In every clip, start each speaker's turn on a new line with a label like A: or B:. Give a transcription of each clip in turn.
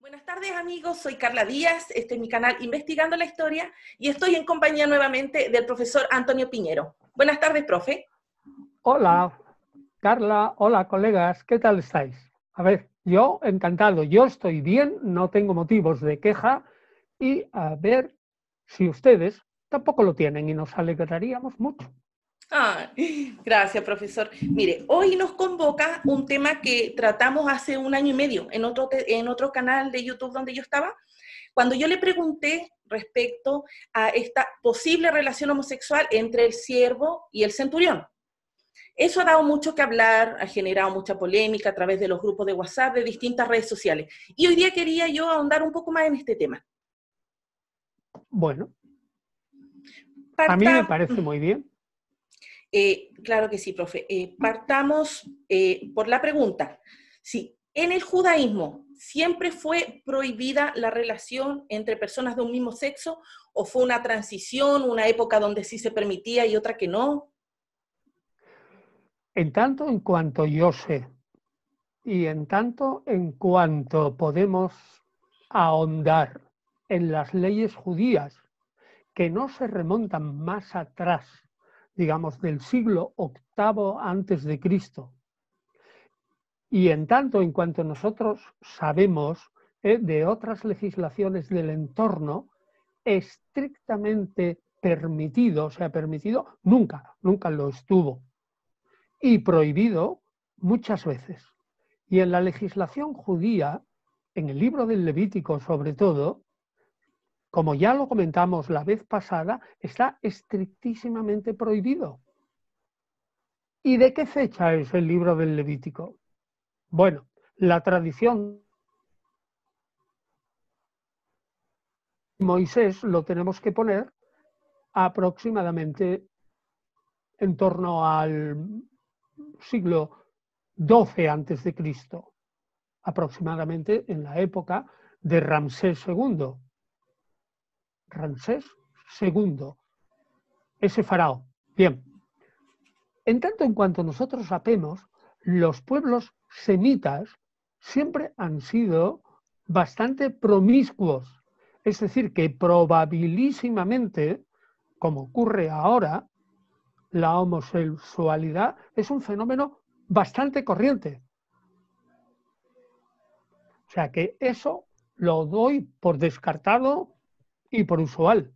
A: Buenas tardes amigos, soy Carla Díaz, este es mi canal Investigando la Historia y estoy en compañía nuevamente del profesor Antonio Piñero. Buenas tardes, profe.
B: Hola, Carla, hola colegas, ¿qué tal estáis? A ver, yo encantado, yo estoy bien, no tengo motivos de queja y a ver si ustedes tampoco lo tienen y nos alegraríamos mucho.
A: Gracias, profesor. Mire, hoy nos convoca un tema que tratamos hace un año y medio en otro canal de YouTube donde yo estaba, cuando yo le pregunté respecto a esta posible relación homosexual entre el siervo y el centurión. Eso ha dado mucho que hablar, ha generado mucha polémica a través de los grupos de WhatsApp, de distintas redes sociales. Y hoy día quería yo ahondar un poco más en este tema.
B: Bueno, a mí me
A: Parta,
B: parece muy bien.
A: Claro que sí, profe. Partamos por la pregunta. Si en el judaísmo siempre fue prohibida la relación entre personas de un mismo sexo, o fue una transición, una época donde sí se permitía y otra que no.
B: En tanto en cuanto yo sé y en tanto en cuanto podemos ahondar en las leyes judías que no se remontan más atrás, digamos, del siglo VIII antes de Cristo. Y en tanto en cuanto nosotros sabemos de otras legislaciones del entorno, estrictamente permitido, o sea, permitido nunca lo estuvo, y prohibido muchas veces. Y en la legislación judía, en el libro del Levítico sobre todo, como ya lo comentamos la vez pasada, está estrictísimamente prohibido. ¿Y de qué fecha es el libro del Levítico? Bueno, la tradición de Moisés lo tenemos que poner aproximadamente en torno al siglo XII antes de Cristo, aproximadamente en la época de Ramsés II. Ramsés II, ese faraón. Bien, en tanto en cuanto nosotros sabemos, los pueblos semitas siempre han sido bastante promiscuos, es decir, que probabilísimamente, como ocurre ahora, la homosexualidad es un fenómeno bastante corriente. O sea que eso lo doy por descartado y por usual.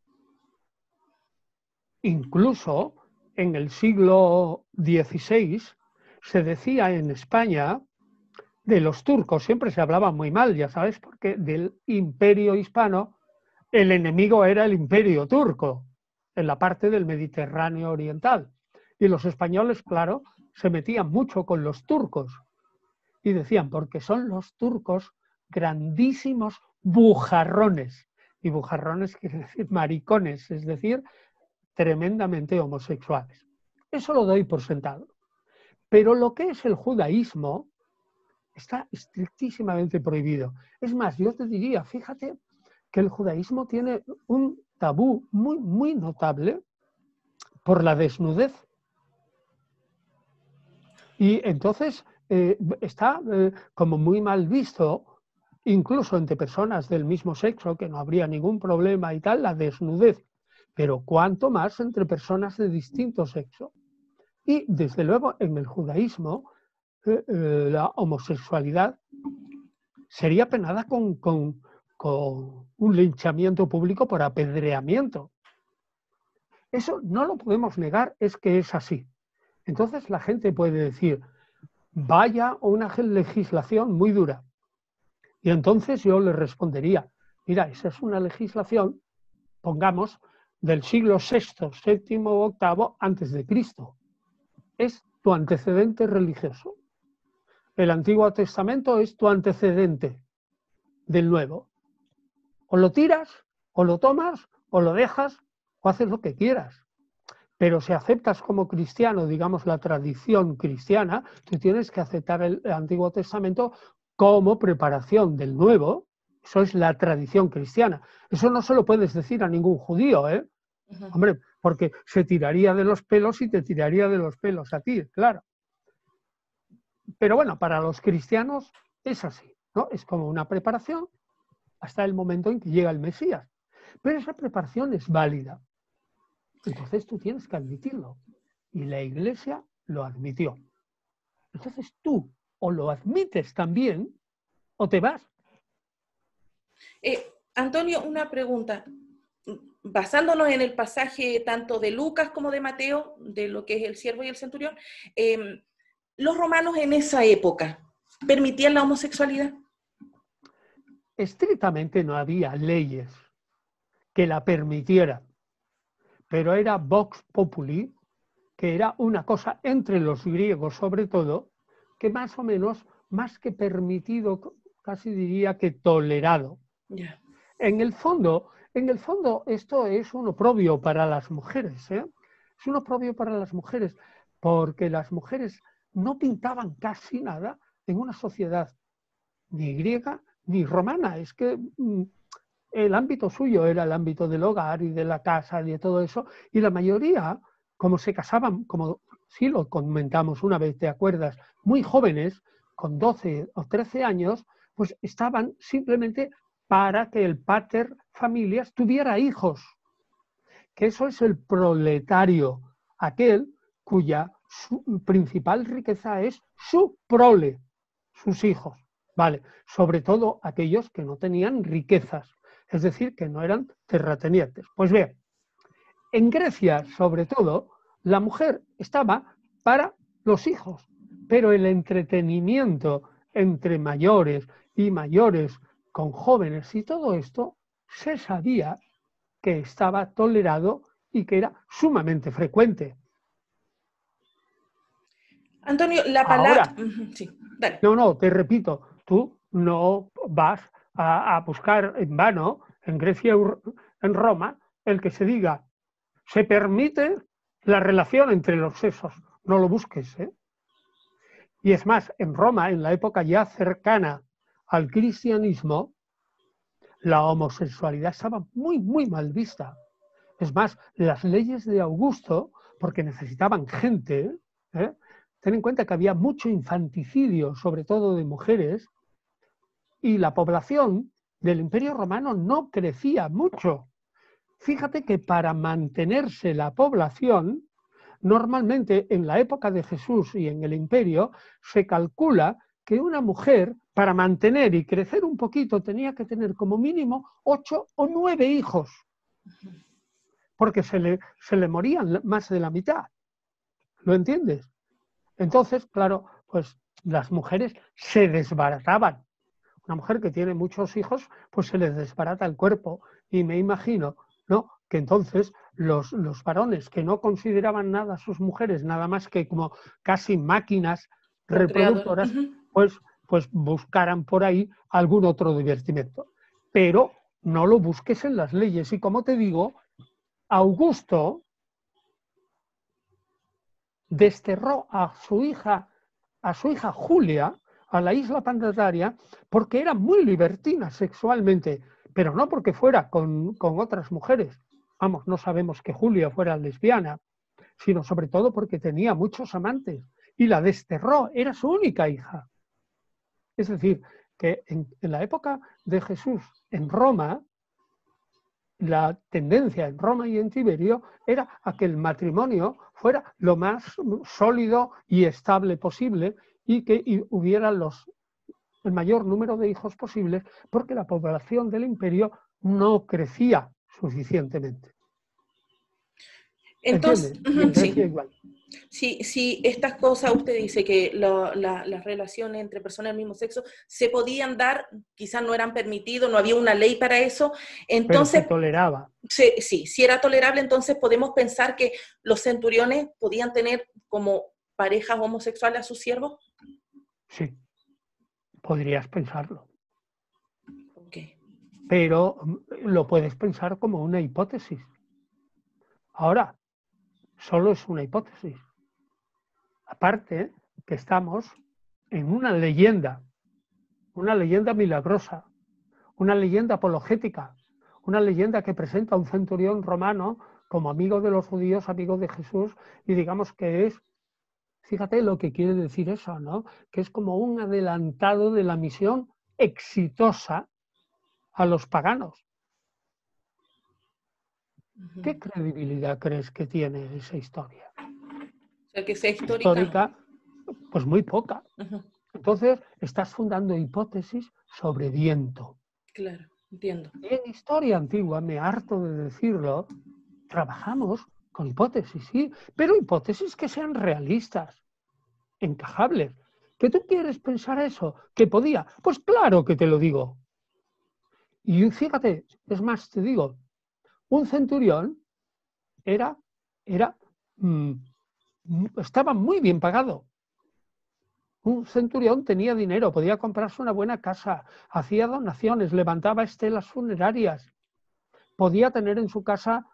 B: Incluso en el siglo XVI se decía en España de los turcos, siempre se hablaba muy mal, ya sabes, porque del imperio hispano el enemigo era el imperio turco, en la parte del Mediterráneo oriental. Y los españoles, claro, se metían mucho con los turcos. Y decían, porque son los turcos grandísimos bujarrones. Y bujarrones quiere decir maricones, es decir, tremendamente homosexuales. Eso lo doy por sentado. Pero lo que es el judaísmo está estrictísimamente prohibido. Es más, yo te diría, fíjate que el judaísmo tiene un tabú muy notable por la desnudez. Y entonces está como muy mal visto, incluso entre personas del mismo sexo, que no habría ningún problema y tal, la desnudez. Pero cuánto más entre personas de distinto sexo. Y desde luego en el judaísmo la homosexualidad sería penada con un linchamiento público por apedreamiento. Eso no lo podemos negar, es que es así. Entonces la gente puede decir, vaya una legislación muy dura. Y entonces yo le respondería, mira, esa es una legislación, pongamos, del siglo VI, VII, VIII antes de Cristo. Es tu antecedente religioso. El Antiguo Testamento es tu antecedente del Nuevo. O lo tiras, o lo tomas, o lo dejas, o haces lo que quieras. Pero si aceptas como cristiano, digamos, la tradición cristiana, tú tienes que aceptar el Antiguo Testamento como preparación del Nuevo. Eso es la tradición cristiana. Eso no se lo puedes decir a ningún judío, ¿eh? Hombre, porque se tiraría de los pelos y te tiraría de los pelos a ti, claro. Pero bueno, para los cristianos es así. ¿no? Es como una preparación hasta el momento en que llega el Mesías. Pero esa preparación es válida. Entonces tú tienes que admitirlo. Y la Iglesia lo admitió. Entonces tú o lo admites también o te vas.
A: Antonio, una pregunta. Basándonos en el pasaje tanto de Lucas como de Mateo, de lo que es el siervo y el centurión, ¿los romanos en esa época permitían la homosexualidad?
B: Estrictamente no había leyes que la permitieran, pero era vox populi, que era una cosa entre los griegos sobre todo, que más o menos, más que permitido, casi diría que tolerado.
A: Yeah.
B: En el fondo, esto es un oprobio para las mujeres, ¿eh? Es un oprobio para las mujeres, porque las mujeres no pintaban casi nada en una sociedad ni griega ni romana. Es que el ámbito suyo era el ámbito del hogar y de la casa y de todo eso, y la mayoría, como se casaban, como sí lo comentamos una vez, ¿te acuerdas? Muy jóvenes, con 12 o 13 años, pues estaban simplemente para que el pater familias tuviera hijos. Que eso es el proletario, aquel cuya principal riqueza es su prole, sus hijos. Vale, sobre todo aquellos que no tenían riquezas, es decir, que no eran terratenientes. Pues bien, en Grecia, sobre todo, la mujer estaba para los hijos, pero el entretenimiento entre mayores y mayores con jóvenes y todo esto, se sabía que estaba tolerado y que era sumamente frecuente.
A: Antonio, la palabra...
B: Ahora,
A: sí, dale.
B: no, te repito, tú no vas a buscar en vano, en Grecia, en Roma, el que se diga, se permite la relación entre los sexos. No lo busques, ¿eh? Y es más, en Roma, en la época ya cercana al cristianismo, la homosexualidad estaba muy, muy mal vista. Es más, las leyes de Augusto, porque necesitaban gente, ¿eh? Ten en cuenta que había mucho infanticidio, sobre todo de mujeres, y la población del Imperio Romano no crecía mucho. Fíjate que para mantenerse la población, normalmente en la época de Jesús y en el Imperio, se calcula que una mujer, para mantener y crecer un poquito, tenía que tener como mínimo 8 o 9 hijos, porque se le morían más de la mitad. ¿Lo entiendes? Entonces, claro, pues las mujeres se desbarataban. Una mujer que tiene muchos hijos, pues se les desbarata el cuerpo. Y me imagino, ¿no?, que entonces los varones que no consideraban nada a sus mujeres, nada más que como casi máquinas reproductoras, pues buscaran por ahí algún otro divertimento. Pero no lo busques en las leyes. Y como te digo, Augusto desterró a su hija Julia a la isla Pandataria porque era muy libertina sexualmente, pero no porque fuera con otras mujeres. Vamos, no sabemos que Julia fuera lesbiana, sino sobre todo porque tenía muchos amantes y la desterró, era su única hija. Es decir, que en la época de Jesús en Roma, la tendencia en Roma y en Tiberio era a que el matrimonio fuera lo más sólido y estable posible y que hubiera el mayor número de hijos posibles, porque la población del imperio no crecía suficientemente.
A: Entonces,
B: ¿Entiendes? Sí. Igual.
A: Si estas cosas, usted dice que las relaciones entre personas del mismo sexo se podían dar, quizás no eran permitidos, no había una ley para eso, entonces...
B: Pero se toleraba.
A: Sí, si era tolerable, entonces podemos pensar que los centuriones podían tener como parejas homosexuales a sus siervos.
B: Sí, podrías pensarlo.
A: Okay.
B: Pero lo puedes pensar como una hipótesis. Ahora, solo es una hipótesis. Aparte que estamos en una leyenda milagrosa, una leyenda apologética, una leyenda que presenta a un centurión romano como amigo de los judíos, amigo de Jesús, y digamos que es, fíjate lo que quiere decir eso, ¿no?, que es como un adelantado de la misión exitosa a los paganos. ¿Qué credibilidad crees que tiene esa historia?
A: O sea, que sea histórica.
B: Pues muy poca. Entonces, estás fundando hipótesis sobre viento.
A: Claro, entiendo.
B: Y en historia antigua, me harto de decirlo, trabajamos con hipótesis, sí, pero hipótesis que sean realistas, encajables. ¿Que tú quieres pensar eso? ¿Que podía? Pues claro que te lo digo. Y fíjate, es más, te digo, un centurión estaba muy bien pagado. Un centurión tenía dinero, podía comprarse una buena casa, hacía donaciones, levantaba estelas funerarias, podía tener en su casa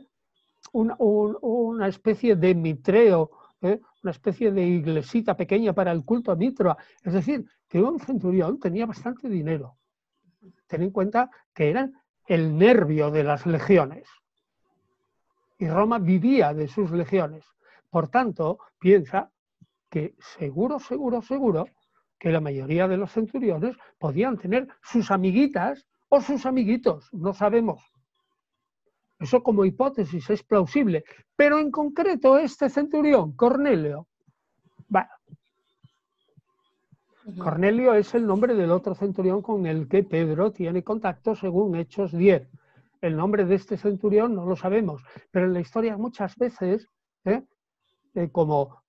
B: una especie de mitreo, una especie de iglesita pequeña para el culto a Mitra. Es decir, que un centurión tenía bastante dinero. Ten en cuenta que eran el nervio de las legiones. Y Roma vivía de sus legiones. Por tanto, piensa que seguro que la mayoría de los centuriones podían tener sus amiguitas o sus amiguitos, no sabemos. Eso como hipótesis es plausible, pero en concreto este centurión, Cornelio, bueno, Cornelio es el nombre del otro centurión con el que Pedro tiene contacto según Hechos 10. El nombre de este centurión no lo sabemos, pero en la historia muchas veces, como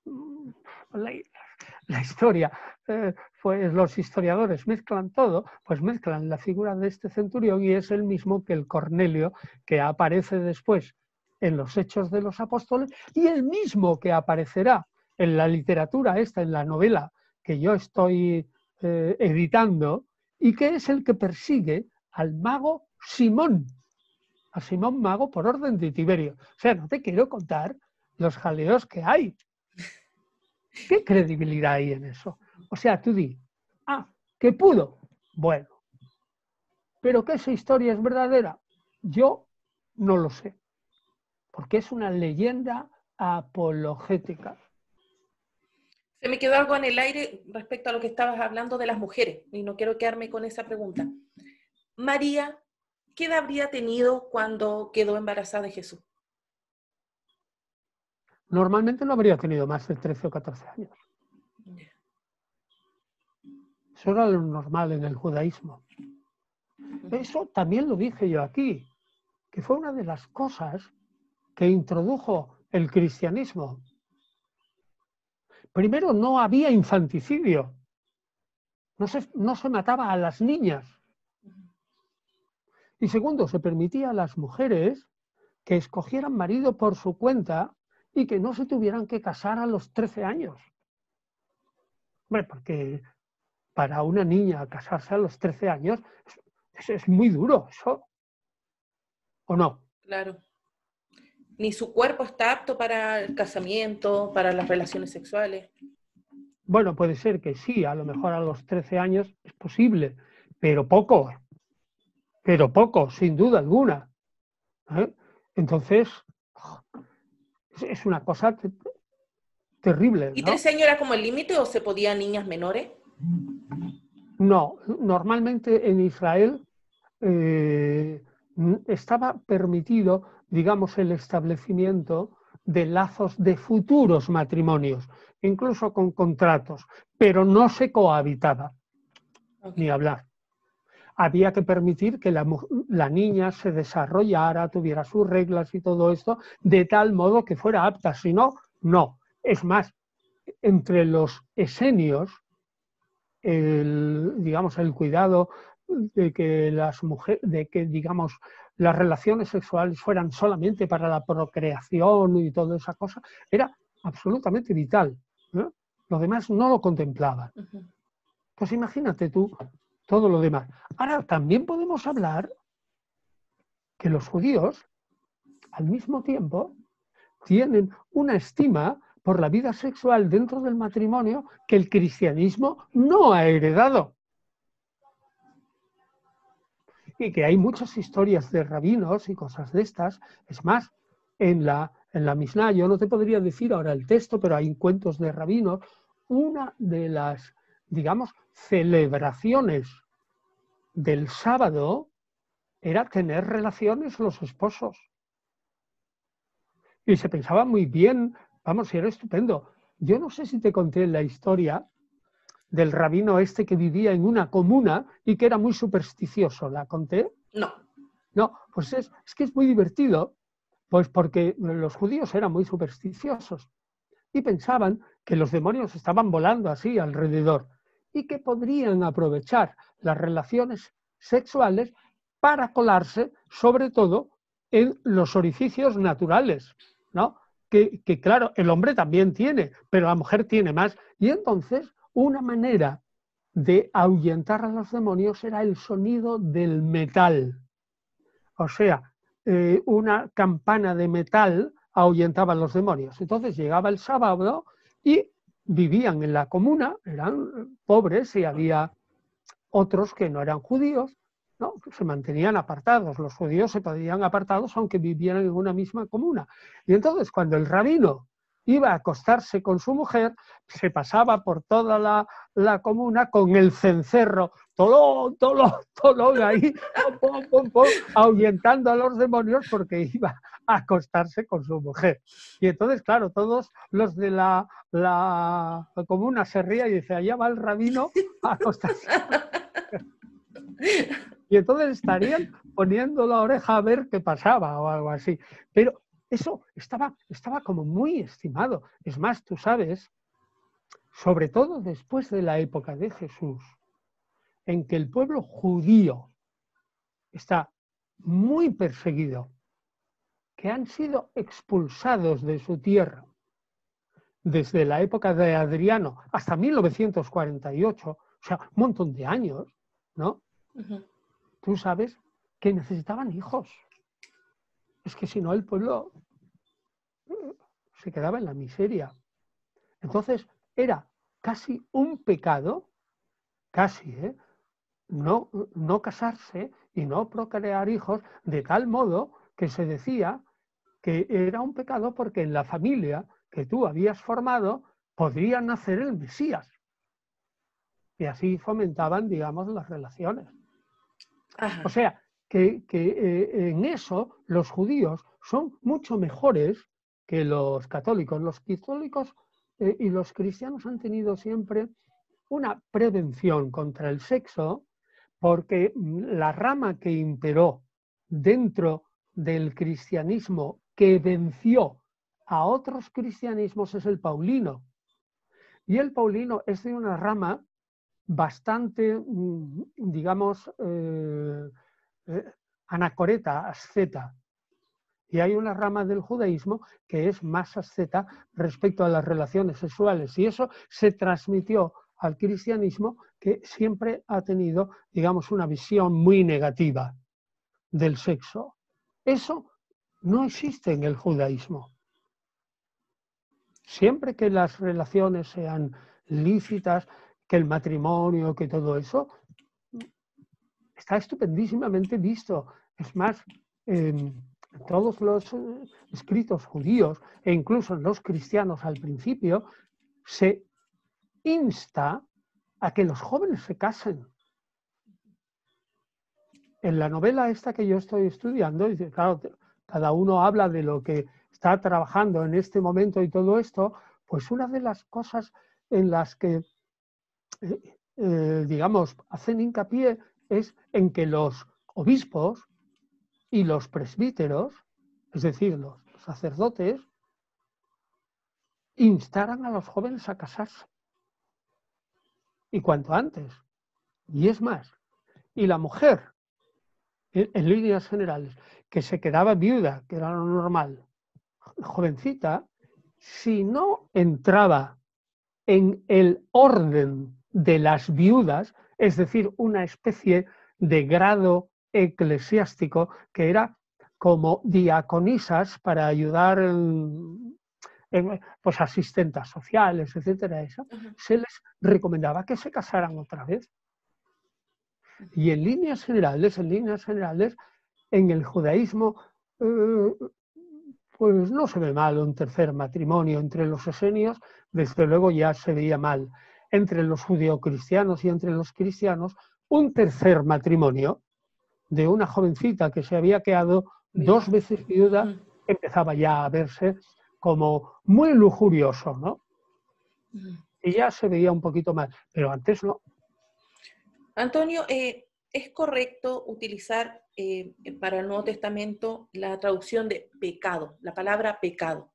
B: la historia, pues los historiadores mezclan todo, pues mezclan la figura de este centurión y es el mismo que el Cornelio que aparece después en los Hechos de los Apóstoles y el mismo que aparecerá en la literatura esta, en la novela que yo estoy editando y que es el que persigue al mago Simón, a Simón Mago por orden de Tiberio. O sea, no te quiero contar los jaleos que hay. ¿Qué credibilidad hay en eso? O sea, tú di, que pudo. Bueno, pero que esa historia es verdadera, yo no lo sé, porque es una leyenda apologética.
A: Se me quedó algo en el aire respecto a lo que estabas hablando de las mujeres, y no quiero quedarme con esa pregunta. María, ¿qué edad habría tenido cuando quedó embarazada de Jesús?
B: Normalmente no habría tenido más de 13 o 14 años. Eso era lo normal en el judaísmo. Eso también lo dije yo aquí, que fue una de las cosas que introdujo el cristianismo. Primero, no había infanticidio. No se mataba a las niñas. Y segundo, se permitía a las mujeres que escogieran marido por su cuenta y que no se tuvieran que casar a los 13 años. Bueno, porque para una niña casarse a los 13 años es muy duro, eso. ¿O no?
A: Claro. Ni su cuerpo está apto para el casamiento, para las relaciones sexuales.
B: Bueno, puede ser que sí, a lo mejor a los 13 años es posible, pero poco, sin duda alguna. Entonces, es una cosa terrible, ¿no?
A: ¿Y 13 años era como el límite o se podían niñas menores?
B: No, normalmente en Israel estaba permitido, digamos, el establecimiento de lazos de futuros matrimonios, incluso con contratos, pero no se cohabitaba, ni hablar. Había que permitir que la niña se desarrollara, tuviera sus reglas y todo esto, de tal modo que fuera apta, si no, no. Es más, entre los esenios, el cuidado de que las mujeres, digamos, las relaciones sexuales fueran solamente para la procreación y toda esa cosa, era absolutamente vital, ¿no? Los demás no lo contemplaban. Pues imagínate tú todo lo demás. Ahora, también podemos hablar que los judíos, al mismo tiempo, tienen una estima por la vida sexual dentro del matrimonio que el cristianismo no ha heredado. Y que hay muchas historias de rabinos y cosas de estas. Es más, en la Misná, yo no te podría decir ahora el texto, pero hay cuentos de rabinos. Una de las digamos, celebraciones del sábado era tener relaciones los esposos. Y se pensaba muy bien, vamos, era estupendo. Yo no sé si te conté la historia del rabino este que vivía en una comuna y que era muy supersticioso. ¿La conté?
A: No.
B: No, pues es que es muy divertido, pues porque los judíos eran muy supersticiosos y pensaban que los demonios estaban volando así alrededor y que podrían aprovechar las relaciones sexuales para colarse, sobre todo, en los orificios naturales, ¿no? Que claro, el hombre también tiene, pero la mujer tiene más. Y entonces, una manera de ahuyentar a los demonios era el sonido del metal. O sea, una campana de metal ahuyentaba a los demonios. Entonces llegaba el sábado y vivían en la comuna, eran pobres y había otros que no eran judíos, ¿no? Se mantenían apartados. Los judíos se podían apartados aunque vivieran en una misma comuna. Y entonces cuando el rabino iba a acostarse con su mujer, se pasaba por toda la comuna con el cencerro, tolón ahí, pom, pom, pom, ahuyentando a los demonios porque iba a acostarse con su mujer. Y entonces, claro, todos los de la comuna se rían y dicen, allá va el rabino a acostarse. Y entonces estarían poniendo la oreja a ver qué pasaba o algo así. Pero eso estaba como muy estimado. Es más, tú sabes, sobre todo después de la época de Jesús, en que el pueblo judío está muy perseguido, que han sido expulsados de su tierra desde la época de Adriano hasta 1948, o sea, un montón de años, ¿no?
A: Uh-huh.
B: Tú sabes que necesitaban hijos. Es que si no el pueblo se quedaba en la miseria. Entonces era casi un pecado, casi, no casarse y no procrear hijos, de tal modo que se decía que era un pecado porque en la familia que tú habías formado podría nacer el Mesías. Y así fomentaban, digamos, las relaciones.
A: Ajá.
B: O sea, que en eso los judíos son mucho mejores que los católicos. Los católicos y los cristianos han tenido siempre una prevención contra el sexo porque la rama que imperó dentro del cristianismo que venció a otros cristianismos es el paulino. Y el paulino es de una rama bastante, digamos, anacoreta, asceta. Y hay una rama del judaísmo que es más asceta respecto a las relaciones sexuales. Y eso se transmitió al cristianismo, que siempre ha tenido, digamos, una visión muy negativa del sexo. Eso no existe en el judaísmo. Siempre que las relaciones sean lícitas, que el matrimonio, que todo eso, está estupendísimamente visto. Es más, en todos los escritos judíos e incluso en los cristianos al principio, se insta a que los jóvenes se casen. En la novela esta que yo estoy estudiando, y claro, cada uno habla de lo que está trabajando en este momento y todo esto, pues una de las cosas en las que, digamos, hacen hincapié es en que los obispos y los presbíteros, es decir, los sacerdotes, instaran a los jóvenes a casarse. Y cuanto antes. Y es más, y la mujer, en líneas generales, que se quedaba viuda, que era lo normal, jovencita, si no entraba en el orden de las viudas, es decir, una especie de grado eclesiástico que era como diaconisas para ayudar pues asistentas sociales, etcétera, eso, se les recomendaba que se casaran otra vez. Y en líneas generales, en el judaísmo, pues no se ve mal un tercer matrimonio entre los esenios, desde luego ya se veía mal. entre los judeocristianos y entre los cristianos un tercer matrimonio de una jovencita que se había quedado 2 veces viuda, empezaba ya a verse como muy lujurioso, ¿no? Y ya se veía un poquito más, pero antes no.
A: Antonio, ¿es correcto utilizar para el Nuevo Testamento la traducción de pecado, la palabra pecado?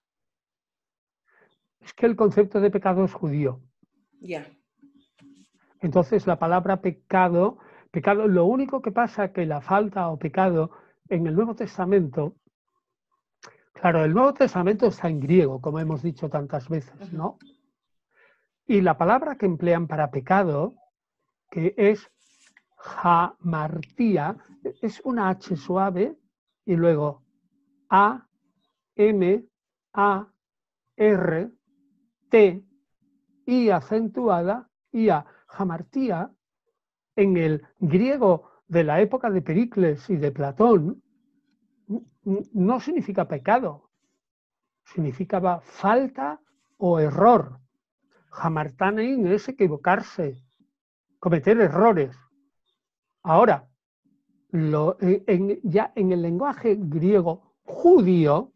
B: Es que el concepto de pecado es judío.
A: Ya.
B: Entonces la palabra pecado, lo único que pasa que la falta o pecado en el Nuevo Testamento, claro, el Nuevo Testamento está en griego, como hemos dicho tantas veces, ¿no? Y la palabra que emplean para pecado, que es hamartía, es una H suave y luego A, M, A, R, T, I acentuada, y A. Hamartía, en el griego de la época de Pericles y de Platón, no significa pecado, significaba falta o error. Hamartanein es equivocarse, cometer errores. Ahora, ya en el lenguaje griego judío,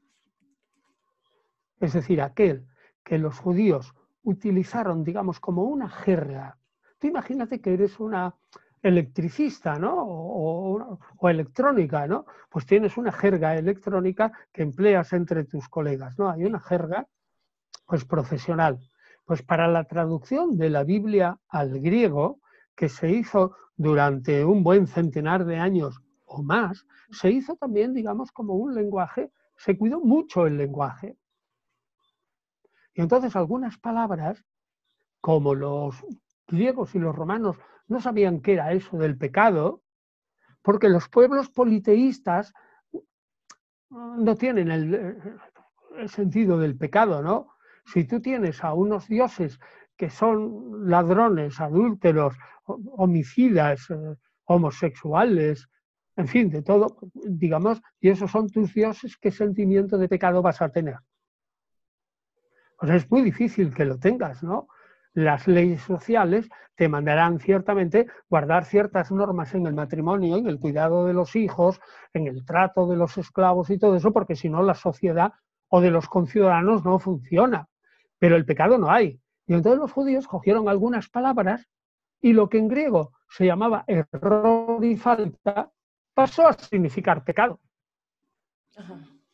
B: es decir, aquel que los judíos utilizaron, digamos, como una jerga. Tú imagínate que eres una electricista, ¿no? O electrónica, ¿no? Pues tienes una jerga electrónica que empleas entre tus colegas, ¿no? Hay una jerga, pues, profesional. Pues para la traducción de la Biblia al griego, que se hizo durante un buen centenar de años o más, se hizo también, digamos, como un lenguaje, se cuidó mucho el lenguaje. Y entonces algunas palabras, como los griegos y los romanos no sabían qué era eso del pecado, porque los pueblos politeístas no tienen el sentido del pecado, ¿no? Si tú tienes a unos dioses que son ladrones, adúlteros, homicidas, homosexuales, en fin, de todo, digamos, y esos son tus dioses, ¿qué sentimiento de pecado vas a tener? Pues es muy difícil que lo tengas, ¿no? Las leyes sociales te mandarán ciertamente guardar ciertas normas en el matrimonio, en el cuidado de los hijos, en el trato de los esclavos y todo eso, porque si no la sociedad o de los conciudadanos no funciona. Pero el pecado no hay. Y entonces los judíos cogieron algunas palabras y lo que en griego se llamaba error y falta pasó a significar pecado.
A: Ajá.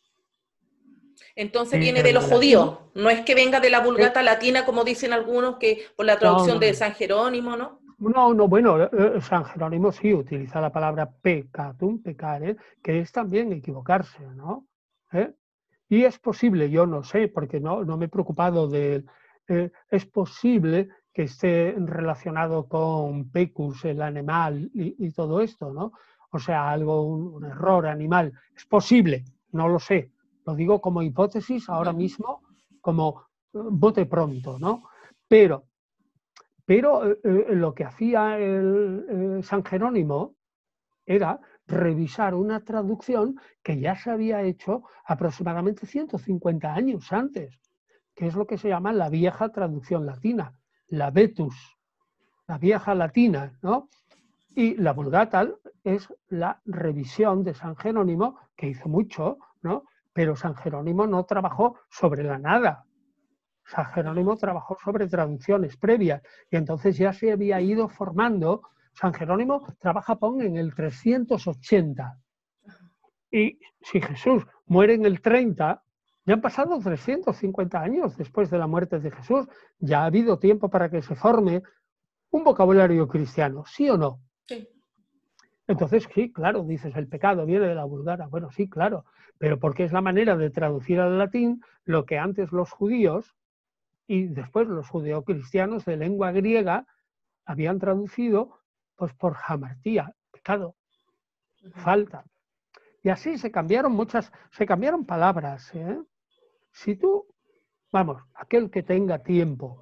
A: Entonces viene de los judíos, no es que venga de la Vulgata latina, como dicen algunos, que por la traducción de San Jerónimo, ¿no?
B: No, bueno, San Jerónimo sí utiliza la palabra peccatum, pecare, que es también equivocarse, ¿no? Y es posible, yo no sé, porque no me he preocupado de es posible que esté relacionado con pecus, el animal y todo esto, ¿no? O sea, algo, un error animal. Es posible, no lo sé. Lo digo como hipótesis ahora mismo, como bote pronto, ¿no? Pero lo que hacía San Jerónimo era revisar una traducción que ya se había hecho aproximadamente 150 años antes, que es lo que se llama la vieja traducción latina, la Vetus, la vieja latina, ¿no? Y la Vulgata es la revisión de San Jerónimo, que hizo mucho, ¿no? Pero San Jerónimo no trabajó sobre la nada. San Jerónimo trabajó sobre traducciones previas y entonces ya se había ido formando. San Jerónimo trabaja, en el 380. Y si Jesús muere en el 30, ya han pasado 350 años después de la muerte de Jesús. Ya ha habido tiempo para que se forme un vocabulario cristiano, ¿sí o no?
A: Sí.
B: Entonces, sí, claro, dices, el pecado viene de la Vulgata. Bueno, sí, claro, pero porque es la manera de traducir al latín lo que antes los judíos y después los judeocristianos de lengua griega habían traducido pues por hamartía, pecado, falta. Y así se cambiaron palabras. Si tú, vamos, aquel que tenga tiempo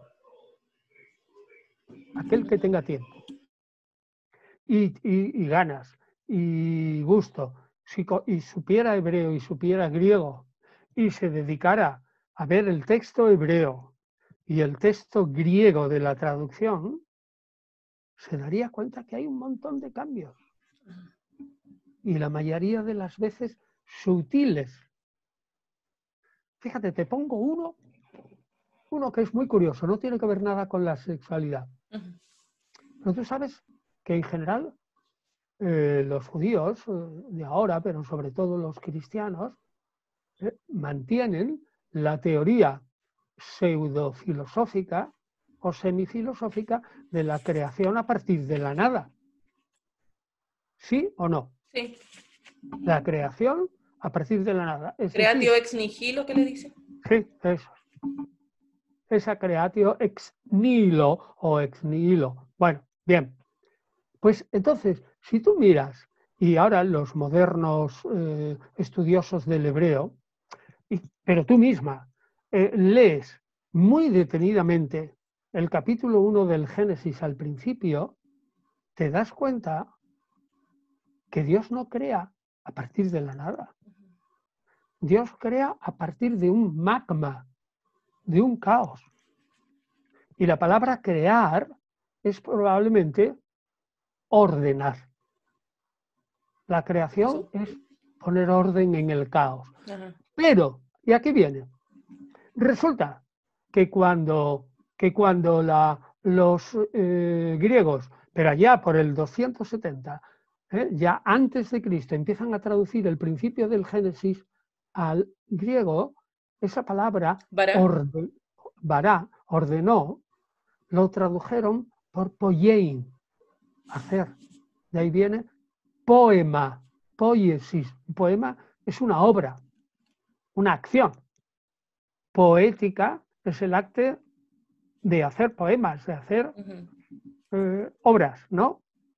B: y ganas y gusto, y supiera hebreo y supiera griego y se dedicara a ver el texto hebreo, y el texto griego de la traducción, se daría cuenta que hay un montón de cambios. Y la mayoría de las veces sutiles. Fíjate, te pongo uno que es muy curioso, no tiene que ver nada con la sexualidad. Pero tú sabes que en general los judíos de ahora, pero sobre todo los cristianos, mantienen la teoría pseudofilosófica o semifilosófica de la creación a partir de la nada. ¿Sí o no?
A: Sí.
B: La creación a partir de la nada. Es
A: Creatio
B: decir,
A: ex nihilo, ¿qué le dice?
B: sí, eso. Esa creatio ex nihilo o ex nihilo. Bueno, bien. Pues entonces, si tú miras, y ahora los modernos estudiosos del hebreo, pero tú misma lees muy detenidamente el capítulo 1 del Génesis al principio, te das cuenta que Dios no crea a partir de la nada. Dios crea a partir de un magma, de un caos. Y la palabra crear es probablemente ordenar. La creación es poner orden en el caos.
A: Ajá.
B: Pero, y aquí viene, resulta que cuando los griegos, pero allá por el 270, ya antes de Cristo, empiezan a traducir el principio del Génesis al griego, esa palabra vará, ordenó, lo tradujeron por poiein, hacer. De ahí viene poema, poiesis. Poema es una obra, una acción. Poética es el acto de hacer poemas, de hacer obras, ¿no?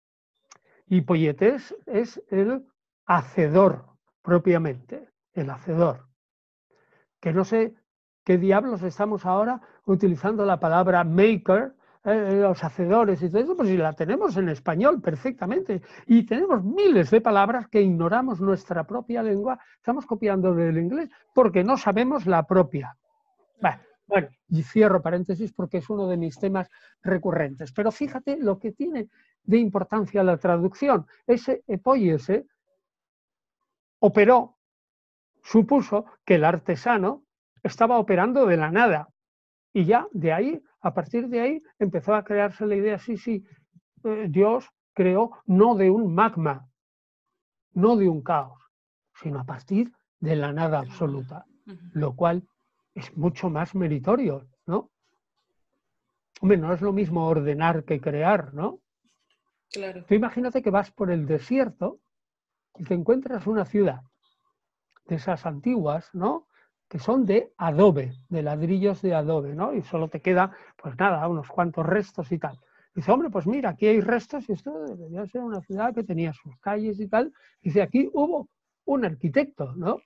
B: Y poietes es el hacedor, propiamente, el hacedor. Que no sé qué diablos estamos ahora utilizando la palabra maker, los hacedores y todo eso, pues si la tenemos en español perfectamente. Y tenemos miles de palabras que ignoramos nuestra propia lengua, estamos copiando del inglés porque no sabemos la propia. Bueno, y cierro paréntesis porque es uno de mis temas recurrentes. Pero fíjate lo que tiene de importancia la traducción. Ese epoiese operó, supuso que el artesano estaba operando de la nada. Y ya de ahí, a partir de ahí, empezó a crearse la idea, sí, Dios creó no de un magma, no de un caos, sino a partir de la nada absoluta, lo cual es mucho más meritorio, ¿no? Hombre, no es lo mismo ordenar que crear, ¿no?
A: Claro.
B: Tú imagínate que vas por el desierto y te encuentras una ciudad de esas antiguas, ¿no? Que son de adobe, de ladrillos de adobe, ¿no? Y solo te queda, pues nada, unos cuantos restos y tal. Dice, hombre, pues mira, aquí hay restos y esto debería ser una ciudad que tenía sus calles y tal. Dice, aquí hubo un arquitecto, ¿no?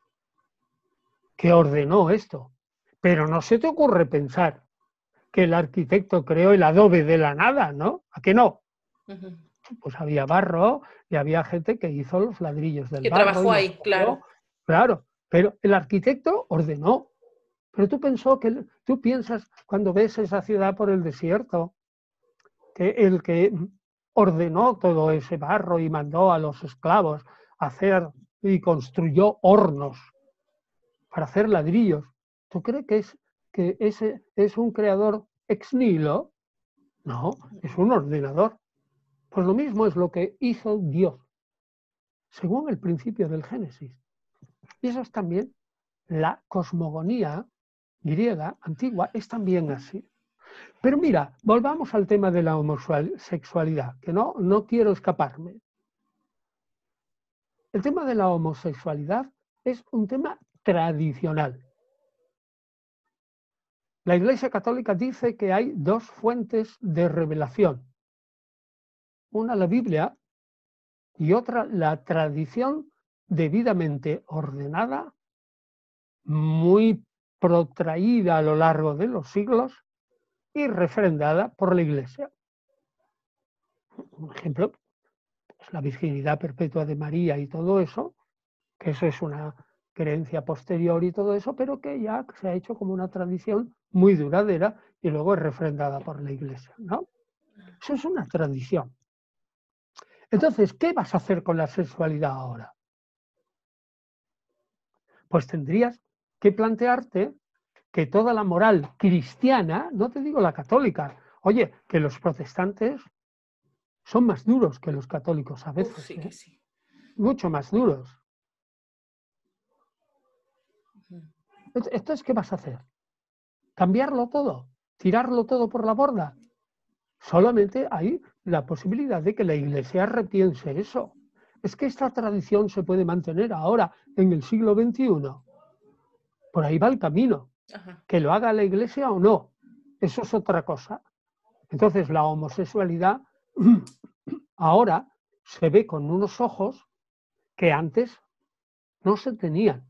B: Que ordenó esto. Pero no se te ocurre pensar que el arquitecto creó el adobe de la nada, ¿no? ¿A qué no? Pues había barro y había gente que hizo los ladrillos del
A: que
B: barro.
A: trabajó ahí, claro.
B: Claro, pero el arquitecto ordenó. Pero tú piensas cuando ves esa ciudad por el desierto, que el que ordenó todo ese barro y mandó a los esclavos a hacer y construyó hornos para hacer ladrillos, ¿tú crees que ese es un creador ex nihilo? No, es un ordenador. Pues lo mismo es lo que hizo Dios, según el principio del Génesis. Y eso es también la cosmogonía griega antigua, es también así. Pero mira, volvamos al tema de la homosexualidad, que no quiero escaparme. El tema de la homosexualidad es un tema tradicional. La Iglesia Católica dice que hay dos fuentes de revelación. Una la Biblia y otra la tradición debidamente ordenada, muy protraída a lo largo de los siglos y refrendada por la Iglesia. Un ejemplo, pues la virginidad perpetua de María y todo eso, que eso es una creencia posterior y todo eso, pero que ya se ha hecho como una tradición muy duradera y luego es refrendada por la Iglesia, ¿no? Eso es una tradición. Entonces, ¿qué vas a hacer con la sexualidad ahora? Pues tendrías que plantearte que toda la moral cristiana, no te digo la católica, oye, que los protestantes son más duros que los católicos a veces,
A: Sí que sí.
B: mucho más duros. Entonces, ¿qué vas a hacer? ¿Cambiarlo todo? ¿Tirarlo todo por la borda? Solamente hay la posibilidad de que la Iglesia repiense eso. Es que esta tradición se puede mantener ahora, en el siglo XXI. Por ahí va el camino.
A: Ajá.
B: Que lo haga la Iglesia o no, eso es otra cosa. Entonces, la homosexualidad ahora se ve con unos ojos que antes no se tenían.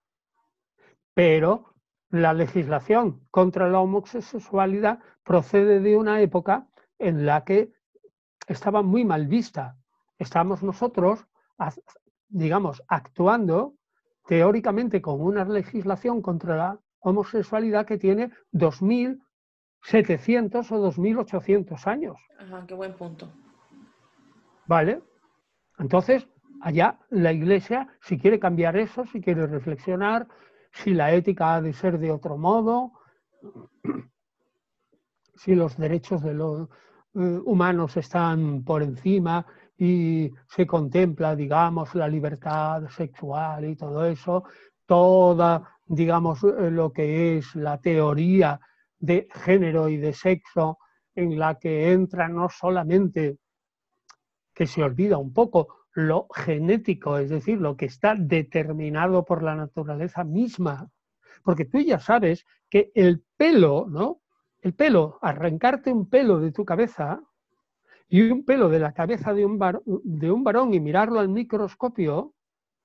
B: Pero la legislación contra la homosexualidad procede de una época en la que estaba muy mal vista. Estamos nosotros, digamos, actuando teóricamente con una legislación contra la homosexualidad que tiene 2.700 o 2.800 años.
A: Ajá, qué buen punto.
B: ¿Vale? Entonces, allá la Iglesia, si quiere cambiar eso, si quiere reflexionar, si la ética ha de ser de otro modo, si los derechos de los humanos están por encima y se contempla, digamos, la libertad sexual y todo eso, toda, digamos, lo que es la teoría de género y de sexo, en la que entra no solamente, que se olvida un poco, lo genético, es decir, lo que está determinado por la naturaleza misma, porque tú ya sabes que el pelo, ¿no? El pelo, arrancarte un pelo de tu cabeza y un pelo de la cabeza de un varón y mirarlo al microscopio,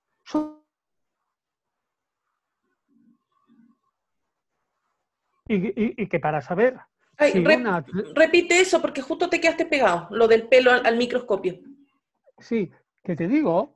B: y que para saber
A: Ay,
B: si una...
A: repite eso porque justo te quedaste pegado, lo del pelo al microscopio.
B: Sí, que te digo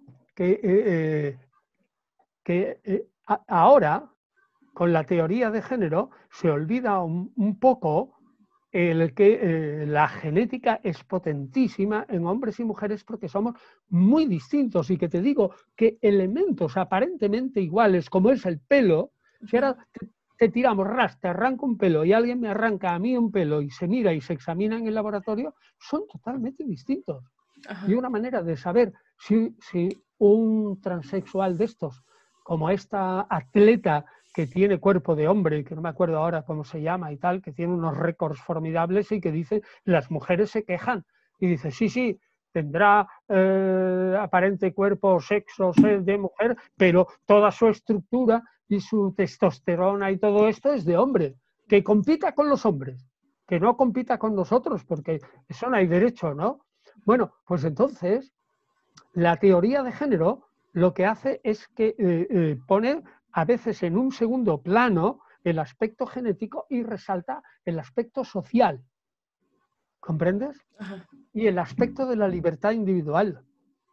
B: ahora, con la teoría de género, se olvida un poco el que la genética es potentísima en hombres y mujeres porque somos muy distintos y que te digo que elementos aparentemente iguales como es el pelo, si ahora te tiramos te arranco un pelo y alguien me arranca a mí un pelo y se mira y se examina en el laboratorio, son totalmente distintos. Ajá. Y una manera de saber si un transexual de estos, como esta atleta que tiene cuerpo de hombre, que no me acuerdo ahora cómo se llama y tal, que tiene unos récords formidables y que dice, las mujeres se quejan. Y dice, sí, tendrá aparente cuerpo, sexo, ser de mujer, pero toda su estructura y su testosterona y todo esto es de hombre. Que compita con los hombres, que no compita con nosotros, porque eso no hay derecho, ¿no? Bueno, pues entonces, la teoría de género lo que hace es que pone a veces en un segundo plano el aspecto genético y resalta el aspecto social. ¿Comprendes? Ajá. Y el aspecto de la libertad individual.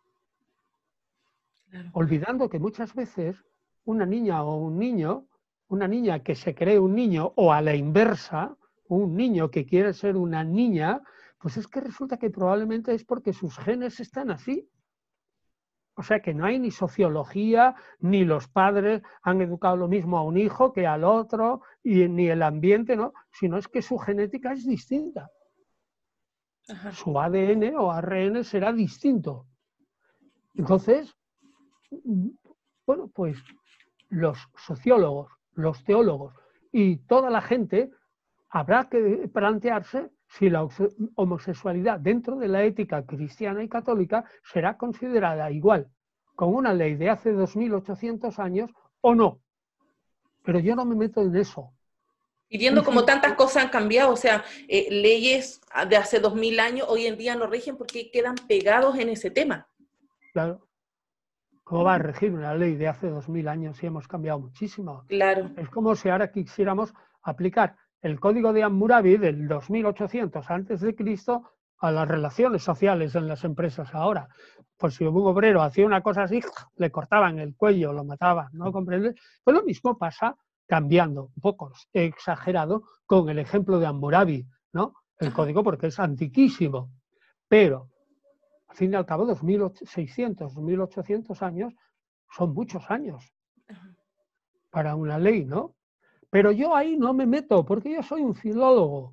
B: Claro. Olvidando que muchas veces una niña o un niño, una niña que se cree un niño o a la inversa, un niño que quiere ser una niña, pues es que resulta que probablemente es porque sus genes están así. O sea que no hay ni sociología, ni los padres han educado lo mismo a un hijo que al otro, y ni el ambiente, ¿no? Sino es que su genética es distinta. Ajá. Su ADN o ARN será distinto. Entonces, bueno, pues los sociólogos, los teólogos y toda la gente habrá que plantearse si la homosexualidad dentro de la ética cristiana y católica será considerada igual con una ley de hace 2.800 años o no. Pero yo no me meto en eso.
A: Y viendo como tantas cosas han cambiado, o sea, leyes de hace 2.000 años hoy en día no rigen porque quedan pegados en ese tema.
B: Claro. ¿Cómo va a regir una ley de hace 2.000 años si hemos cambiado muchísimo?
A: Claro.
B: Es como si ahora quisiéramos aplicar el código de Hammurabi del 2800 a.C. a las relaciones sociales en las empresas ahora. Pues si un obrero hacía una cosa así, le cortaban el cuello, lo mataban, ¿no comprendes? Pues lo mismo pasa cambiando, un poco exagerado, con el ejemplo de Hammurabi, ¿no? El
A: Ajá.
B: código, porque es antiquísimo. Pero, al fin y al cabo, 2600, 2800 años son muchos años
A: Ajá.
B: para una ley, ¿no? Pero yo ahí no me meto, porque yo soy un filólogo.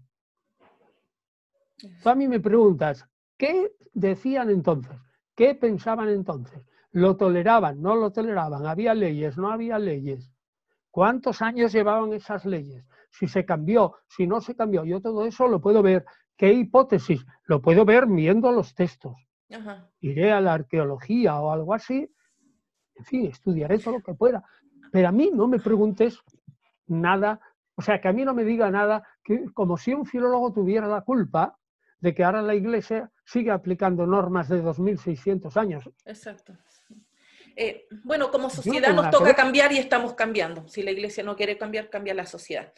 B: Tú a mí me preguntas, ¿qué decían entonces? ¿Qué pensaban entonces? ¿Lo toleraban? ¿No lo toleraban? ¿Había leyes? ¿No había leyes? ¿Cuántos años llevaban esas leyes? Si se cambió, si no se cambió. Yo todo eso lo puedo ver. ¿Qué hipótesis? Lo puedo ver viendo los textos.
A: Ajá.
B: Iré a la arqueología o algo así. En fin, estudiaré todo lo que pueda. Pero a mí no me preguntes nada, o sea, que a mí no me diga nada, que, como si un filólogo tuviera la culpa de que ahora la Iglesia sigue aplicando normas de 2600 años.
A: Exacto. Bueno, como
B: Yo no
A: sociedad
B: tengo
A: nos
B: nada que
A: toca
B: ver.
A: cambiar y estamos cambiando. Si la iglesia no quiere cambiar, cambia la sociedad.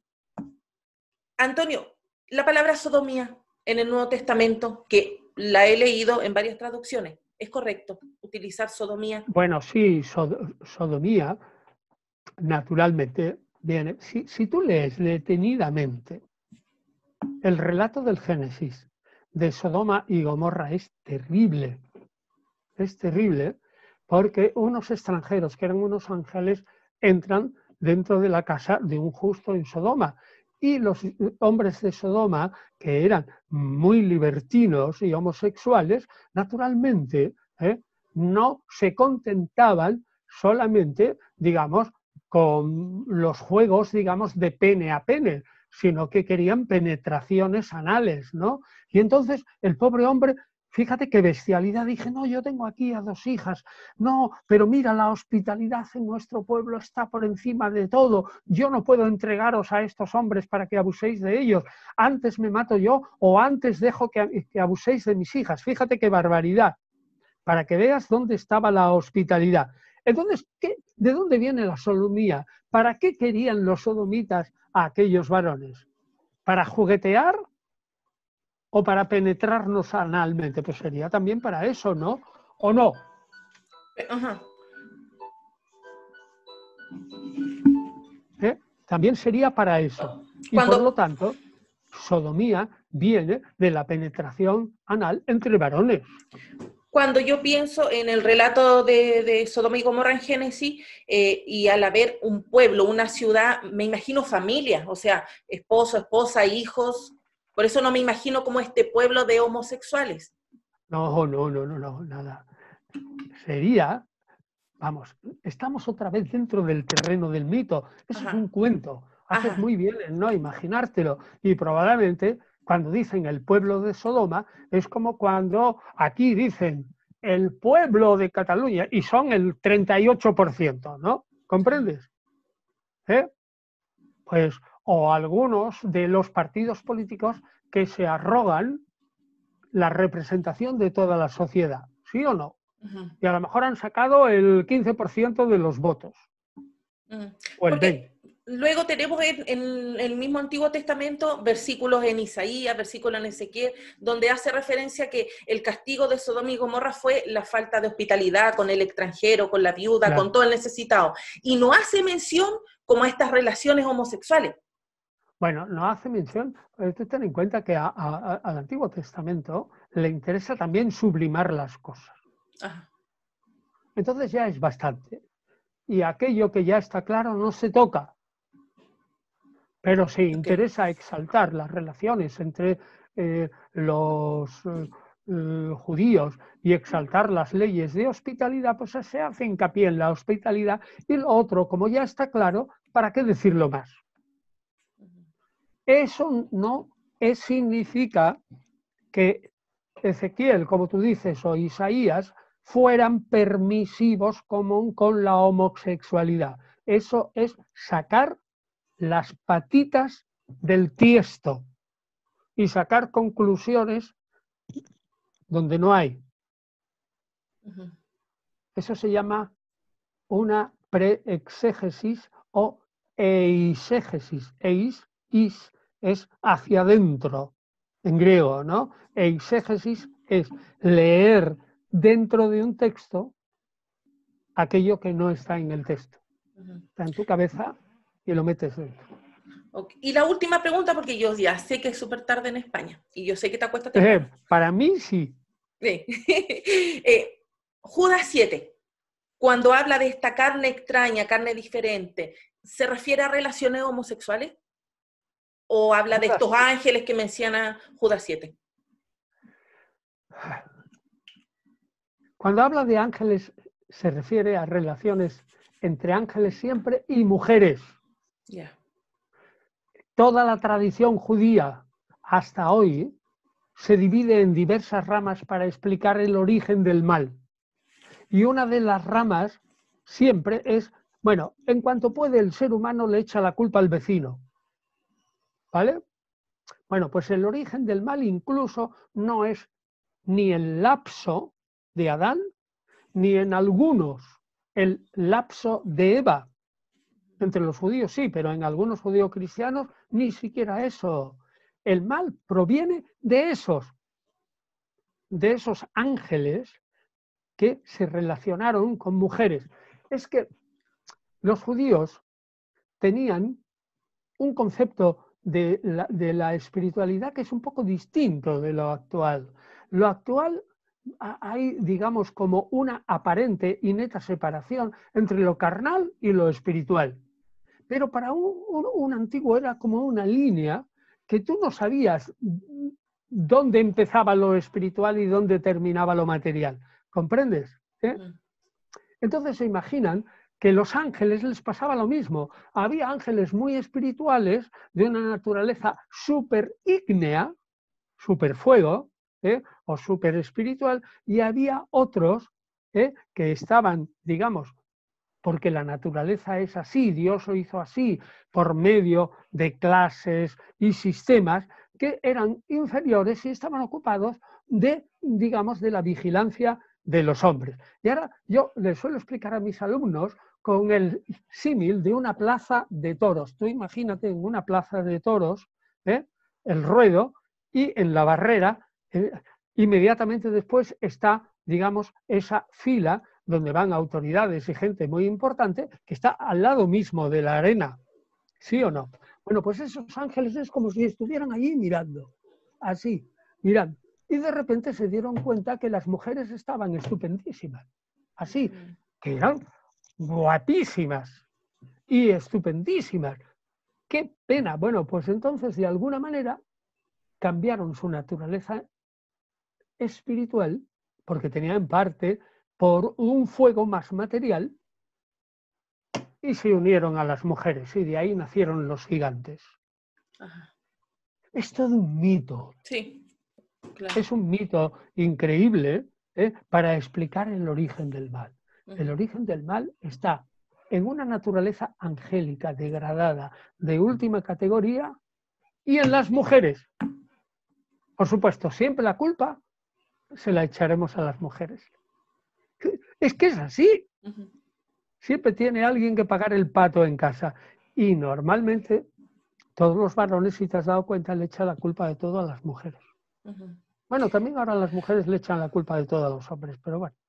A: Antonio, la palabra sodomía en el Nuevo Testamento, que la he leído en varias traducciones, ¿es correcto utilizar sodomía?
B: Bueno, sí, sodomía, naturalmente, viene. Si tú lees detenidamente el relato del Génesis de Sodoma y Gomorra, es terrible. Es terrible porque unos extranjeros, que eran unos ángeles, entran dentro de la casa de un justo en Sodoma. Y los hombres de Sodoma, que eran muy libertinos y homosexuales, naturalmente no se contentaban solamente, digamos, con los juegos, digamos, de pene a pene, sino que querían penetraciones anales, ¿no? Y entonces el pobre hombre, fíjate qué bestialidad, dije, no, yo tengo aquí a 2 hijas, no, pero mira, la hospitalidad en nuestro pueblo está por encima de todo, yo no puedo entregaros a estos hombres para que abuséis de ellos, antes me mato yo o antes dejo que abuséis de mis hijas, fíjate qué barbaridad, para que veas dónde estaba la hospitalidad. Entonces, ¿de dónde viene la sodomía? ¿Para qué querían los sodomitas a aquellos varones? ¿Para juguetear o para penetrarnos analmente? Pues sería también para eso, ¿no? ¿O no?
A: Ajá.
B: También sería para eso. Y por lo
A: Cuando,
B: tanto, sodomía viene de la penetración anal entre varones.
A: cuando yo pienso en el relato de Sodoma y Gomorra en Génesis, y al haber un pueblo, una ciudad, me imagino familias, o sea, esposo, esposa, hijos. Por eso no me imagino como este pueblo de homosexuales.
B: No, nada. Sería, vamos, estamos otra vez dentro del terreno del mito. Eso es
A: Ajá,
B: un cuento. Haces
A: ajá,
B: muy bien en no imaginártelo. Y probablemente cuando dicen el pueblo de Sodoma, es como cuando aquí dicen el pueblo de Cataluña y son el 38%, ¿no? ¿Comprendes? ¿Eh? Pues, o algunos de los partidos políticos que se arrogan la representación de toda la sociedad, ¿sí o no?
A: ajá.
B: Y a lo mejor han sacado el 15% de los votos, o el
A: Porque
B: 20%.
A: luego tenemos en el mismo Antiguo Testamento versículos en Isaías, versículos en Ezequiel, donde hace referencia a que el castigo de Sodoma y Gomorra fue la falta de hospitalidad con el extranjero, con la viuda, con
B: Claro.
A: todo el necesitado. Y no hace mención como a estas relaciones homosexuales.
B: Bueno, no hace mención, tú ten en cuenta que al Antiguo Testamento le interesa también sublimar las cosas.
A: Ajá.
B: Entonces ya es bastante. Y aquello que ya está claro no se toca. Pero se
A: Okay.
B: interesa exaltar las relaciones entre los judíos y exaltar las leyes de hospitalidad, pues se hace hincapié en la hospitalidad y lo otro, como ya está claro, ¿para qué decirlo más? Eso no significa que Ezequiel, como tú dices, o Isaías, fueran permisivos con la homosexualidad. Eso es sacar las patitas del tiesto y sacar conclusiones donde no hay.
A: Uh-huh.
B: Eso se llama una preexégesis o eisegesis. Is es hacia adentro, en griego, ¿no? Eisegesis es leer dentro de un texto aquello que no está en el texto.
A: Uh-huh.
B: Está en tu cabeza y lo metes dentro.
A: Okay. Y la última pregunta, porque yo ya sé que es súper tarde en España, y yo sé que te acuestas temprano.
B: Para mí sí.
A: Sí. Judas 7, cuando habla de esta carne extraña, carne diferente, ¿se refiere a relaciones homosexuales? ¿O habla de estos ángeles que menciona Judas 7?
B: Cuando habla de ángeles, se refiere a relaciones entre ángeles siempre y mujeres.
A: Yeah.
B: Toda la tradición judía hasta hoy se divide en diversas ramas para explicar el origen del mal. Y una de las ramas siempre es, bueno, en cuanto puede el ser humano le echa la culpa al vecino. ¿Vale? Bueno, pues el origen del mal incluso no es ni el lapso de Adán, ni en algunos el lapso de Eva. Entre los judíos sí, pero en algunos judíos cristianos ni siquiera eso. El mal proviene de esos ángeles que se relacionaron con mujeres. Es que los judíos tenían un concepto de la espiritualidad que es un poco distinto de lo actual. Lo actual hay, digamos, como una aparente y neta separación entre lo carnal y lo espiritual. Pero para un antiguo era como una línea que tú no sabías dónde empezaba lo espiritual y dónde terminaba lo material. ¿Comprendes? Entonces se imaginan que los ángeles les pasaba lo mismo. Había ángeles muy espirituales de una naturaleza súper ígnea, súper fuego, o súper espiritual, y había otros que estaban, digamos, porque la naturaleza es así, Dios lo hizo así, por medio de clases y sistemas que eran inferiores y estaban ocupados de, digamos, de la vigilancia de los hombres. Y ahora yo les suelo explicar a mis alumnos con el símil de una plaza de toros. Tú imagínate en una plaza de toros, el ruedo, y en la barrera, inmediatamente después está, digamos, esa fila donde van autoridades y gente muy importante, que está al lado mismo de la arena. ¿Sí o no? Bueno, pues esos ángeles es como si estuvieran allí mirando, así, mirando. Y de repente se dieron cuenta que las mujeres estaban estupendísimas, así, que eran guapísimas y estupendísimas. ¡Qué pena! Bueno, pues entonces de alguna manera cambiaron su naturaleza espiritual, porque tenían parte por un fuego más material, y se unieron a las mujeres, y de ahí nacieron los gigantes.
A: Ajá.
B: Es todo un mito.
A: Sí, claro.
B: Es un mito increíble para explicar el origen del mal. El origen del mal está en una naturaleza angélica, degradada, de última categoría, y en las mujeres. Por supuesto, siempre la culpa se la echaremos a las mujeres. Es que es así. Siempre tiene alguien que pagar el pato en casa. Y normalmente todos los varones, si te has dado cuenta, le echan la culpa de todo a las mujeres. Bueno, también ahora las mujeres le echan la culpa de todo a los hombres, pero bueno.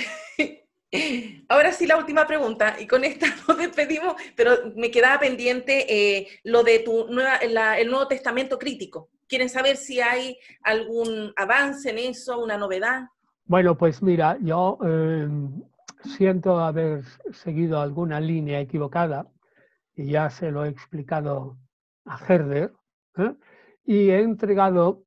A: Ahora sí la última pregunta, y con esta nos despedimos, pero me quedaba pendiente lo de el Nuevo Testamento crítico. ¿Quieren saber si hay algún avance en eso, una novedad?
B: Bueno, pues mira, yo siento haber seguido alguna línea equivocada, y ya se lo he explicado a Herder, y he entregado,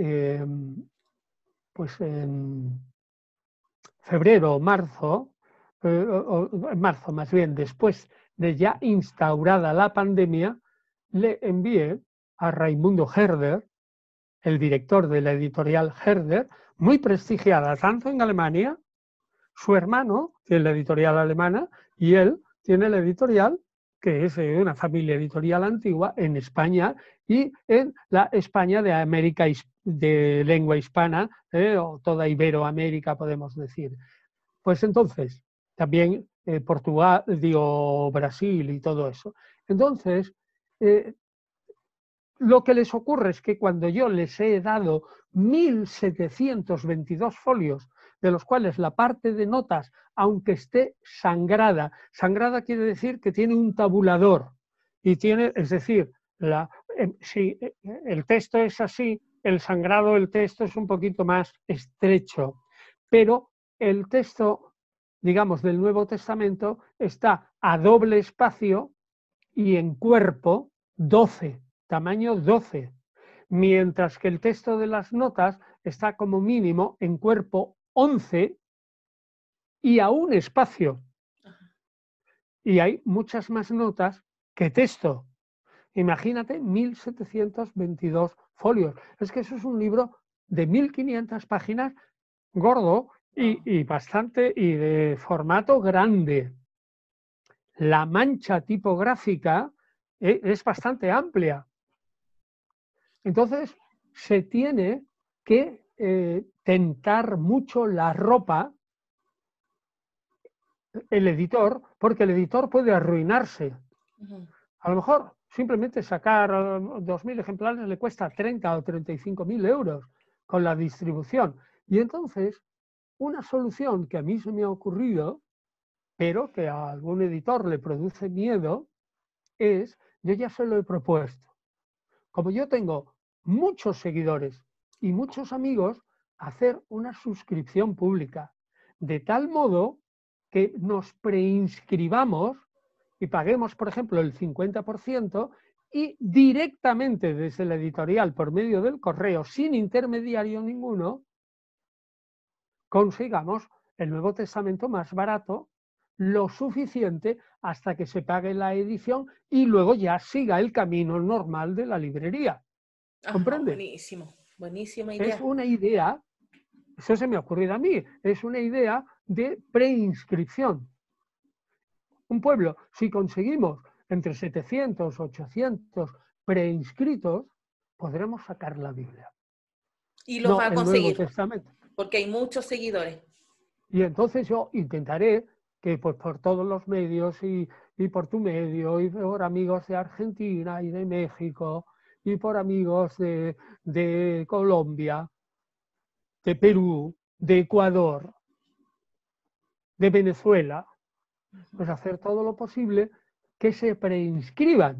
B: pues en febrero o marzo más bien, después de ya instaurada la pandemia, le envié a Raimundo Herder, el director de la editorial Herder, muy prestigiada tanto en Alemania, su hermano tiene la editorial alemana y él tiene la editorial, que es una familia editorial antigua, en España y en la España de América de lengua hispana, o toda Iberoamérica, podemos decir. Pues entonces, también Portugal, Brasil y todo eso. Entonces, lo que les ocurre es que cuando yo les he dado 1.722 folios, de los cuales la parte de notas, aunque esté sangrada quiere decir que tiene un tabulador, y tiene, es decir, si el texto es así, el sangrado del texto es un poquito más estrecho, pero el texto, digamos, del Nuevo Testamento está a doble espacio y en cuerpo 12, tamaño 12, mientras que el texto de las notas está como mínimo en cuerpo 11 y a un espacio. Y hay muchas más notas que texto. Imagínate 1722 folios. Es que eso es un libro de 1500 páginas, gordo y bastante, y de formato grande. La mancha tipográfica es bastante amplia. Entonces, se tiene que tentar mucho la ropa el editor, porque el editor puede arruinarse. A lo mejor simplemente sacar 2.000 ejemplares le cuesta 30 o 35.000 euros con la distribución. Y entonces, una solución que a mí se me ha ocurrido, pero que a algún editor le produce miedo, es, yo ya se lo he propuesto. Como yo tengo muchos seguidores y muchos amigos, hacer una suscripción pública, de tal modo que nos preinscribamos y paguemos, por ejemplo, el 50% y directamente desde la editorial, por medio del correo, sin intermediario ninguno, consigamos el Nuevo Testamento más barato, lo suficiente hasta que se pague la edición y luego ya siga el camino normal de la librería. ¿Comprende?
A: Buenísimo, buenísima idea.
B: Es una idea, eso se me ha ocurrido a mí, es una idea de preinscripción. Un pueblo, si conseguimos entre 700, 800 preinscritos, podremos sacar la Biblia.
A: Y los va a conseguir,
B: el Nuevo Testamento.
A: porque hay muchos seguidores.
B: Y entonces yo intentaré que pues, por todos los medios y por tu medio y por amigos de Argentina y de México y por amigos de Colombia, de Perú, de Ecuador, de Venezuela, pues hacer todo lo posible que se preinscriban.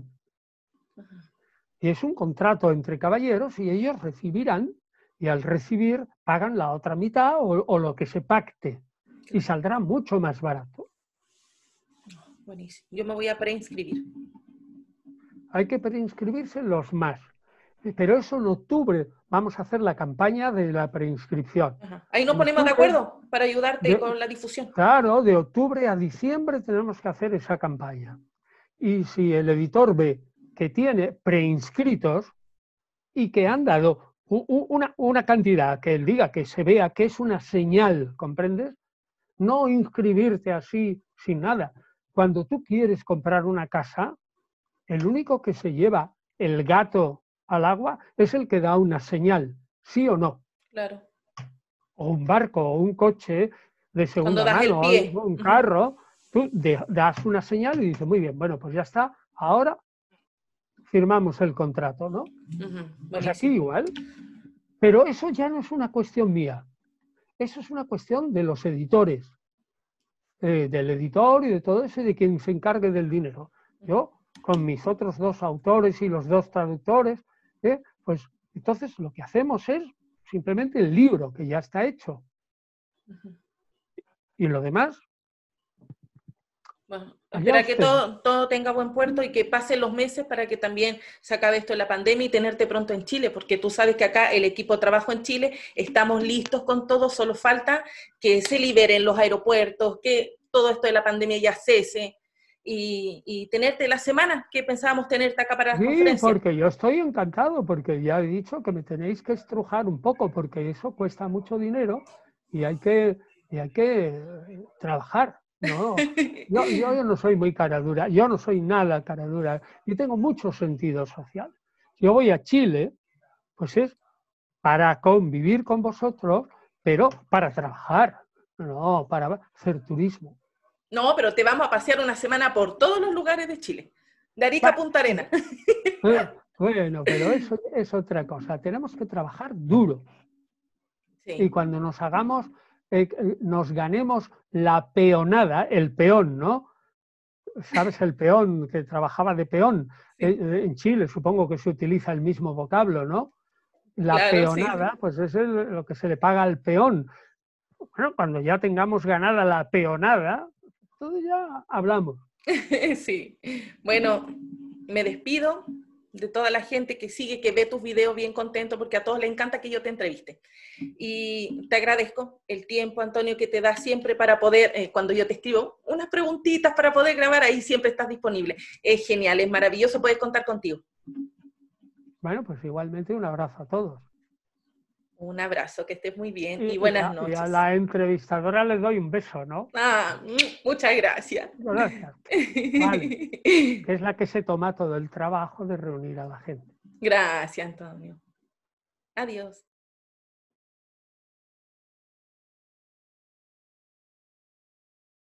B: Y es un contrato entre caballeros y ellos recibirán, y al recibir pagan la otra mitad o lo que se pacte, y saldrá mucho más barato.
A: Buenísimo. Yo me voy a preinscribir.
B: Hay que preinscribirse los más. Pero eso en octubre vamos a hacer la campaña de la preinscripción.
A: Ahí nos ponemos de acuerdo para ayudarte con la difusión.
B: Claro, de octubre a diciembre tenemos que hacer esa campaña. Y si el editor ve que tiene preinscritos y que han dado una cantidad, que él diga, que se vea que es una señal, ¿comprendes? No inscribirte así sin nada. Cuando tú quieres comprar una casa, el único que se lleva el gato al agua es el que da una señal, ¿sí o no?
A: Claro.
B: O un barco o un coche de segunda mano, o un carro, tú das una señal y dices, muy bien, bueno, pues ya está, ahora firmamos el contrato, ¿no? Pues aquí igual. Pero eso ya no es una cuestión mía, eso es una cuestión de los editores, del editor y de todo eso y de quien se encargue del dinero. Yo, con mis otros dos autores y los dos traductores, pues entonces lo que hacemos es simplemente el libro que ya está hecho. Y lo demás...
A: Bueno, espera que todo tenga buen puerto y que pasen los meses para que también se acabe esto de la pandemia y tenerte pronto en Chile, porque tú sabes que acá el equipo de trabajo en Chile estamos listos con todo, solo falta que se liberen los aeropuertos, que todo esto de la pandemia ya cese y tenerte la semana que pensábamos tenerte acá para las conferencias.
B: Sí, porque yo estoy encantado, porque ya he dicho que me tenéis que estrujar un poco, porque eso cuesta mucho dinero y hay que trabajar. No, yo no soy muy cara dura, yo no soy nada cara dura, yo tengo mucho sentido social. Yo voy a Chile, pues es para convivir con vosotros, pero para trabajar, no para hacer turismo.
A: No, pero te vamos a pasear una semana por todos los lugares de Chile, de Arica a Punta Arenas.
B: Bueno, pero eso es otra cosa, tenemos que trabajar duro. Sí. Y cuando nos hagamos... nos ganemos la peonada, el peón, ¿no? ¿sabes? El peón, que trabajaba de peón. En Chile supongo que se utiliza el mismo vocablo, ¿no? La
A: Claro, sí, sí.
B: peonada, pues es lo que se le paga al peón. Bueno, cuando ya tengamos ganada la peonada, entonces ya hablamos.
A: Sí. Bueno, me despido de toda la gente que sigue, que ve tus videos bien contento, porque a todos les encanta que yo te entreviste. Y te agradezco el tiempo, Antonio, que te das siempre para poder, cuando yo te escribo unas preguntitas para poder grabar, ahí siempre estás disponible. Es genial, es maravilloso poder contar contigo.
B: Bueno, pues igualmente un abrazo a todos.
A: Un abrazo, que estés muy bien y
B: Y
A: buenas
B: y a
A: noches.
B: la entrevistadora le doy un beso, ¿no?
A: Ah, muchas gracias.
B: Gracias. Vale. Que es la que se toma todo el trabajo de reunir a la gente.
A: Gracias, Antonio. Adiós.